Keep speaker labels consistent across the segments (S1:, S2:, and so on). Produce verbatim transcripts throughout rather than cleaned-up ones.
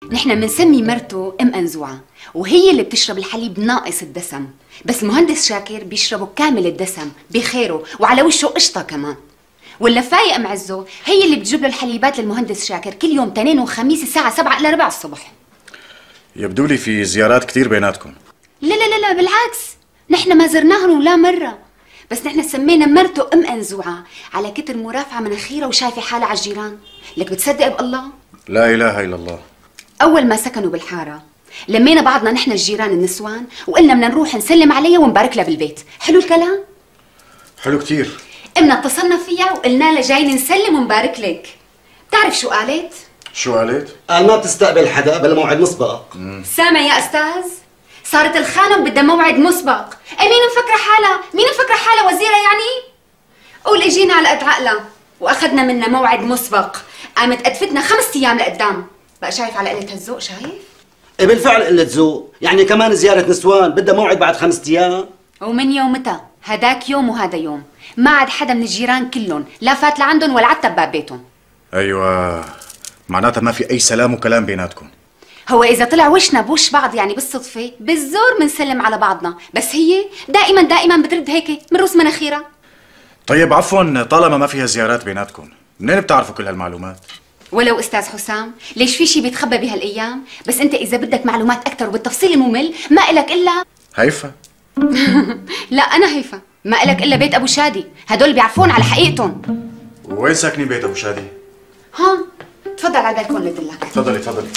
S1: نحن بنسمي مرته ام انزوعه، وهي اللي بتشرب الحليب ناقص الدسم، بس المهندس شاكر بيشربه كامل الدسم بخيره وعلى وشه قشطه كمان. واللفايه ام عزو هي اللي بتجيب له الحليبات للمهندس شاكر كل يوم تنين وخميس الساعه سبعة الا ربع الصبح.
S2: يبدو لي في زيارات كثير بيناتكم.
S1: لا لا لا لا بالعكس، نحن ما زرناهم ولا مره، بس نحن سمينا مرته ام انزوعه على كتر مرافعه مناخيرها وشايفه حالها على الجيران. لك بتصدق بالله؟
S2: لا اله الا الله.
S1: اول ما سكنوا بالحاره لمينا بعضنا نحن الجيران النسوان وقلنا بدنا نروح نسلم عليها ونبارك لها بالبيت. حلو الكلام؟
S2: حلو كثير.
S1: قمنا اتصلنا فيها وقلنا لها جايين نسلم ونبارك لك. بتعرف شو قالت؟
S2: شو قالت؟
S3: قال ما بتستقبل حدا بلا موعد مسبق.
S1: سامع يا استاذ؟ صارت الخانم بدها موعد مسبق. اي مين مفكره حالها؟ مين مفكره حالها وزيره يعني؟ قول اجينا على قد عقلها واخذنا منها موعد مسبق، قامت قدفتنا خمس ايام لقدام. بقى شايف على قله هالذوق؟ شايف؟
S3: إيه بالفعل قلة ذوق، يعني كمان زيارة نسوان بدها موعد بعد خمسة ايام؟
S1: ومن يومتها هداك يوم وهذا يوم ما عاد حدا من الجيران كلهم لا فات لعندهم ولا عتب باب بيتهم.
S2: ايوه معناتها ما في اي سلام وكلام بيناتكم.
S1: هو اذا طلع وشنا بوش بعض يعني بالصدفه بالزور بنسلم على بعضنا، بس هي دائما دائما بترد هيك من روس مناخيرها.
S2: طيب عفوا، طالما ما فيها زيارات بيناتكم منين بتعرفوا كل هالمعلومات؟
S1: ولو استاذ حسام ليش في شيء بيتخبى بهالايام؟ بس انت اذا بدك معلومات اكثر وبالتفصيل الممل ما إلك الا
S2: هيفا.
S1: لا انا هيفا، ما إلك الا بيت ابو شادي، هدول بيعرفون على حقيقتهم.
S2: وين ساكنين بيت ابو شادي؟
S1: ها تفضل على البلكون لدلك.
S2: تفضلي تفضلي.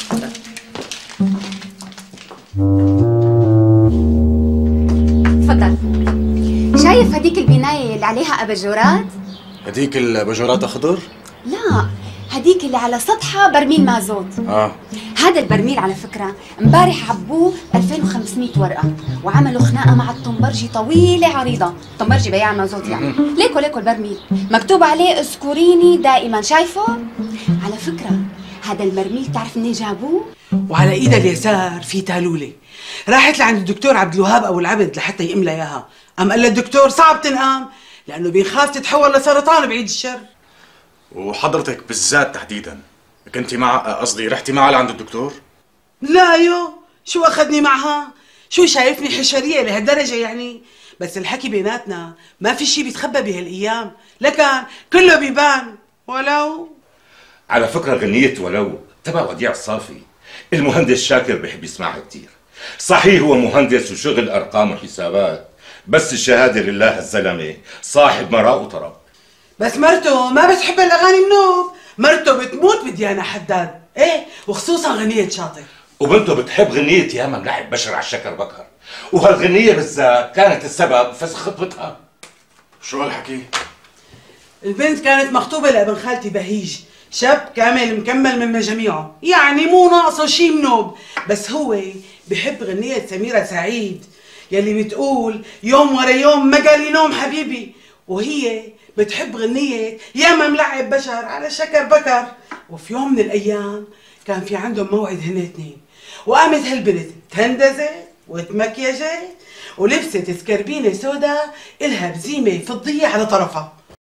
S1: تفضل. شايف هديك البنايه اللي عليها اباجورات؟
S2: هديك الباجورات اخضر؟
S1: لا هديك اللي على سطحها برميل مازوت.
S2: اه
S1: هذا البرميل على فكره امبارح عبوه ألفين وخمسمية ورقه وعملوا خناقه مع الطنبرجي طويله عريضه، طنبرجي بياع مازوت يعني. ليكو ليكو البرميل مكتوب عليه اذكريني دائما، شايفه؟ على فكره هذا البرميل تعرف منين جابوه؟
S4: وعلى ايدها اليسار في تالوله، راحت لعند الدكتور عبد الوهاب ابو العبد لحتى يملى اياها، قام قال الدكتور صعب تنقام لانه بيخاف تتحول لسرطان بعيد الشر.
S2: وحضرتك بالذات تحديدا كنتي مع قصدي رحتي معها لعند الدكتور؟
S4: لا يو شو اخذني معها؟ شو شايفني حشريه لهالدرجه يعني؟ بس الحكي بيناتنا ما في شيء بيتخبى بهالايام، لكن كله بيبان. ولو
S5: على فكره غنيه ولو تبع وديع الصافي المهندس شاكر بحب يسمعها كثير. صحيح هو مهندس وشغل ارقام وحسابات، بس الشهاده لله الزلمه صاحب مراء وطرب.
S4: بس مرته ما بتحب الاغاني منوب، مرته بتموت بديانا حداد، ايه وخصوصا غنية شاطر.
S5: وبنته بتحب غنية ياما ملعب بشر على الشكر بكر، وهالغنية بالذات كانت السبب فسخ خطبتها.
S2: شو هالحكي؟
S4: البنت كانت مخطوبة لابن خالتي بهيج، شاب كامل مكمل من مجاميعه، يعني مو ناقصه شي منوب، بس هو بحب غنية سميرة سعيد يلي بتقول يوم ورا يوم ما قال نوم حبيبي، وهي بتحب غنية ياما ملعب بشر على شكر بكر. وفي يوم من الأيام كان في عندهم موعد هن اثنين، وقامت هالبنت تهندزت وتمكيجت ولبست سكربينة سودا إلها بزيمة فضية على طرفها،